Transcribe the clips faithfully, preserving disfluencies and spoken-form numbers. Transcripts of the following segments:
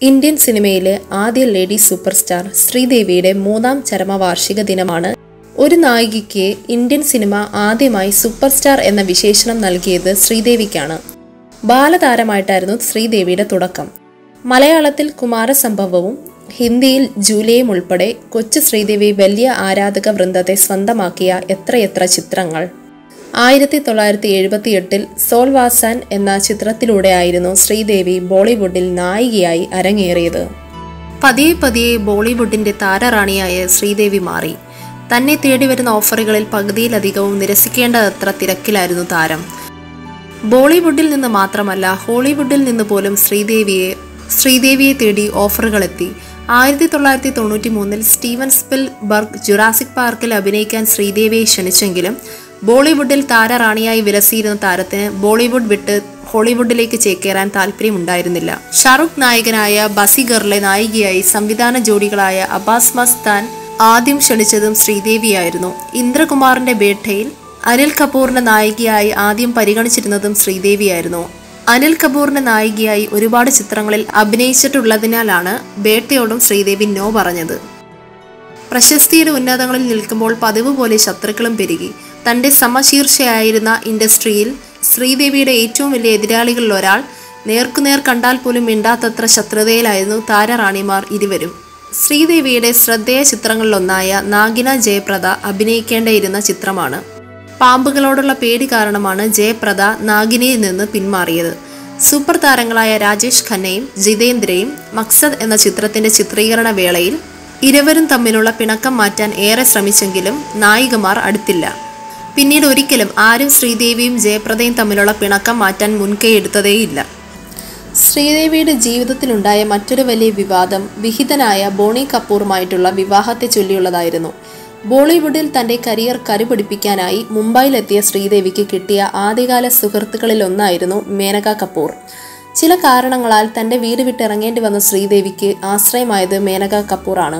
Indian സിനിമയിലെ ആദ്യ lady super star ശ്രീദേവിയുടെ മൂന്നാം ചരമവാർഷിക ദിനമാണ്. ഒരു നായികയ്ക്ക് ഇന്ത്യൻ സിനിമ ആദ്യമായി സൂപ്പർ സ്റ്റാർ എന്ന വിശേഷണം നൽകിയത് ശ്രീദേവിക്കാണ്. ബാലതാരമായിട്ടായിരുന്നു ശ്രീദേവിയുടെ തുടക്കം. മലയാളത്തിൽ കുമാരസംഭവവും ഹിന്ദിയിൽ ജൂലിയയും ഉൾപ്പെടെ കൊച്ചു ശ്രീദേവി വലിയ ആരാധക വൃന്ദത്തെ സ്വന്തമാക്കിയ എത്രയെത്ര ചിത്രങ്ങൾ. ആയിരത്തി തൊള്ളായിരത്തി എഴുപത്തി എട്ടിൽ സോൾവാസാൻ എന്ന ചിത്രത്തിലൂടെയായിരുന്നു ശ്രീദേവി ബോളിവുഡിൽ നായികയായി അരങ്ങേറിയത്. പതിയെ പതിയെ ബോളിവുഡിന്റെ താരറാണിയായ ശ്രീദേവി മാറി. തന്നെ തേടിവരുന്ന ഓഫറുകളിൽ പകുതിയിലധികവും നിരസിക്കേണ്ടതത്ര തിരക്കിലായിരുന്നു താരം. ബോളിവുഡിൽ നിന്ന് മാത്രമല്ല ഹോളിവുഡിൽ നിന്ന് പോലും ശ്രീദേവിയെ ശ്രീദേവിയെ തേടി ഓഫറുകളെത്തി. ആയിരത്തി തൊള്ളായിരത്തി തൊണ്ണൂറ്റി മൂന്നിൽ സ്റ്റീവൻ സ്പിൽബർഗ് ജുറാസിക് പാർക്കിൽ അഭിനയിക്കാൻ ശ്രീദേവിയെ ക്ഷണിച്ചെങ്കിലും ബോളിവുഡിൽ താരറാണിയായി വിലസിയിരുന്ന താരത്തിന് ബോളിവുഡ് വിട്ട് ഹോളിവുഡിലേക്ക് ചേക്കേറാൻ താല്പര്യമുണ്ടായിരുന്നില്ല. ഷാറുഖ് നായകനായ ബസിഗറിലെ നായികയായി സംവിധാന ജോഡികളായ അബ്ബാസ് മസ്താൻ ആദ്യം ക്ഷണിച്ചതും ശ്രീദേവിയായിരുന്നു. ഇന്ദ്രകുമാറിന്റെ ബേട്ടയിൽ അനിൽ കപൂറിന്റെ നായികയായി ആദ്യം പരിഗണിച്ചിരുന്നതും ശ്രീദേവിയായിരുന്നു. അനിൽ കപൂറിന്റെ നായികയായി ഒരുപാട് ചിത്രങ്ങളിൽ അഭിനയിച്ചിട്ടുള്ളതിനാലാണ് ബേട്ടയോടും ശ്രീദേവി നോ പറഞ്ഞത്. പ്രശസ്തിയുടെ ഉന്നതങ്ങളിൽ നിൽക്കുമ്പോൾ പതിവ് പോലെ ശത്രുക്കളും പെരുകി. തന്റെ സമശീർഷയായിരുന്ന ഇൻഡസ്ട്രിയിൽ ശ്രീദേവിയുടെ ഏറ്റവും വലിയ എതിരാളികളിൽ ഒരാൾ നേർക്കുനേർ കണ്ടാൽ പോലും മിണ്ടാത്തത്ര ശത്രുതയിലായിരുന്നു താരറാണിമാർ ഇരുവരും. ശ്രീദേവിയുടെ ശ്രദ്ധേയ ചിത്രങ്ങളിലൊന്നായ നാഗിന ജയപ്രദ അഭിനയിക്കേണ്ടിയിരുന്ന ചിത്രമാണ്. പാമ്പുകളോടുള്ള പേടി കാരണമാണ് ജയപ്രദ നാഗിനിയിൽ നിന്ന് പിന്മാറിയത്. സൂപ്പർ താരങ്ങളായ രാജേഷ് ഖന്നയും ജിതേന്ദ്രയും മക്സദ് എന്ന ചിത്രത്തിന്റെ ചിത്രീകരണ വേളയിൽ ഇരുവരും തമ്മിലുള്ള പിണക്കം മാറ്റാൻ ഏറെ ശ്രമിച്ചെങ്കിലും നായികമാർ അടുത്തില്ല. പിന്നീട് ഒരിക്കലും ആരും ശ്രീദേവിയും ജയപ്രദയും തമ്മിലുള്ള പിണക്കം മാറ്റാൻ മുൻകൈയെടുത്തതേയില്ല. ശ്രീദേവിയുടെ ജീവിതത്തിലുണ്ടായ മറ്റൊരു വലിയ വിവാദം വിഹിതനായ ബോണി കപൂറുമായിട്ടുള്ള വിവാഹത്തെ ചൊല്ലിയുള്ളതായിരുന്നു. ബോളിവുഡിൽ തന്റെ കരിയർ കരുപിടിപ്പിക്കാനായി മുംബൈയിലെത്തിയ ശ്രീദേവിക്ക് കിട്ടിയ ആദ്യകാല സുഹൃത്തുക്കളിൽ ഒന്നായിരുന്നു മേനക കപൂർ. ചില കാരണങ്ങളാൽ തന്റെ വീട് വിട്ടിറങ്ങേണ്ടി വന്ന ശ്രീദേവിക്ക് ആശ്രയമായത് മേനക കപൂറാണ്.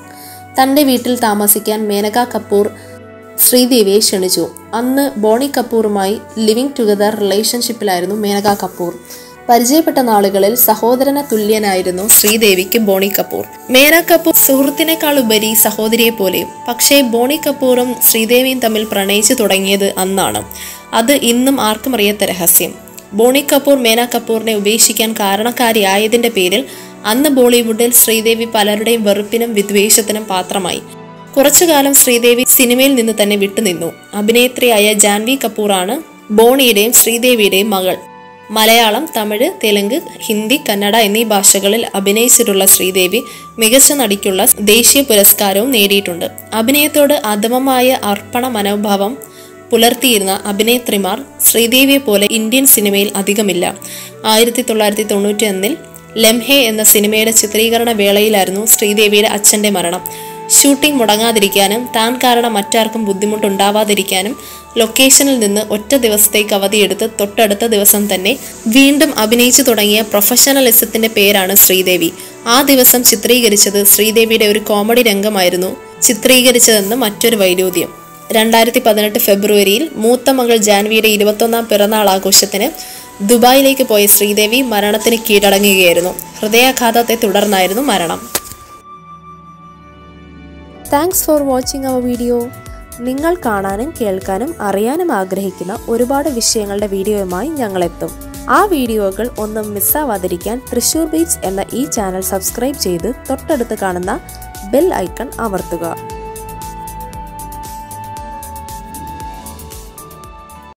തന്റെ വീട്ടിൽ താമസിക്കാൻ മേനക കപൂർ ശ്രീദേവിയെ ക്ഷണിച്ചു. അന്ന് ബോണി കപൂറുമായി ലിവിംഗ് ടുഗദർ റിലേഷൻഷിപ്പിലായിരുന്നു മേനക കപൂർ. പരിചയപ്പെട്ട നാളുകളിൽ സഹോദരന തുല്യനായിരുന്നു ശ്രീദേവിക്ക് ബോണി കപൂർ. മേനക കപൂർ സുഹൃത്തിനേക്കാൾ ഉപരി സഹോദരിയെ പോലെയും. പക്ഷേ ബോണി കപൂറും ശ്രീദേവിയും തമ്മിൽ പ്രണയിച്ചു തുടങ്ങിയത് അന്നാണ്. അത് ഇന്നും ആർക്കും അറിയാത്ത രഹസ്യം. ബോണി കപൂർ മേനക കപൂറിനെ ഉപേക്ഷിക്കാൻ കാരണക്കാരിയായതിന്റെ പേരിൽ അന്ന് ബോളിവുഡിൽ ശ്രീദേവി പലരുടെയും വെറുപ്പിനും വിദ്വേഷത്തിനും പാത്രമായി. കുറച്ചുകാലം ശ്രീദേവി സിനിമയിൽ നിന്ന് തന്നെ വിട്ടുനിന്നു. അഭിനേത്രിയായ ജാൻവി കപൂറാണ് ബോണിയുടെയും ശ്രീദേവിയുടെയും മകൾ. മലയാളം, തമിഴ്, തെലുങ്ക്, ഹിന്ദി, കന്നഡ എന്നീ ഭാഷകളിൽ അഭിനയിച്ചിട്ടുള്ള ശ്രീദേവി മികച്ച നടിക്കുള്ള ദേശീയ പുരസ്കാരവും നേടിയിട്ടുണ്ട്. അഭിനയത്തോട് അധമമായ അർപ്പണ മനോഭാവം പുലർത്തിയിരുന്ന അഭിനേത്രിമാർ ശ്രീദേവിയെ പോലെ ഇന്ത്യൻ സിനിമയിൽ അധികമില്ല. ആയിരത്തി തൊള്ളായിരത്തി തൊണ്ണൂറ്റി ഒന്നിൽ ലംഹെ എന്ന സിനിമയുടെ ചിത്രീകരണ വേളയിലായിരുന്നു ശ്രീദേവിയുടെ അച്ഛന്റെ മരണം. ഷൂട്ടിംഗ് മുടങ്ങാതിരിക്കാനും താൻ കാരണം മറ്റാർക്കും ബുദ്ധിമുട്ടുണ്ടാവാതിരിക്കാനും ലൊക്കേഷനിൽ നിന്ന് ഒറ്റ ദിവസത്തേക്ക് അവധിയെടുത്ത് തൊട്ടടുത്ത ദിവസം തന്നെ വീണ്ടും അഭിനയിച്ചു തുടങ്ങിയ പ്രൊഫഷണലിസത്തിന്റെ പേരാണ് ശ്രീദേവി. ആ ദിവസം ചിത്രീകരിച്ചത് ശ്രീദേവിയുടെ ഒരു കോമഡി രംഗമായിരുന്നു ചിത്രീകരിച്ചതെന്ന് മറ്റൊരു വൈരുദ്ധ്യം. രണ്ടായിരത്തി പതിനെട്ട് ഫെബ്രുവരിയിൽ മൂത്ത മകൾ ജാൻവിയുടെ ഇരുപത്തൊന്നാം പിറന്നാൾ ആഘോഷത്തിന് ദുബായിലേക്ക് പോയ ശ്രീദേവി മരണത്തിന് കീഴടങ്ങുകയായിരുന്നു. ഹൃദയാഘാതത്തെ തുടർന്നായിരുന്നു മരണം. Thanks for watching our video. നിങ്ങൾ കാണാനും കേൾക്കാനും അറിയാനും ആഗ്രഹിക്കുന്ന ഒരുപാട് വിഷയങ്ങളുടെ വീഡിയോയുമായി ഞങ്ങളെത്തും. ആ വീഡിയോകൾ ഒന്നും മിസ്സാവാതിരിക്കാൻ തൃശ്ശൂർ ബീറ്റ്സ് എന്ന ഈ ചാനൽ സബ്സ്ക്രൈബ് ചെയ്ത് തൊട്ടടുത്ത് കാണുന്ന ബെൽ ഐക്കൺ അമർത്തുക.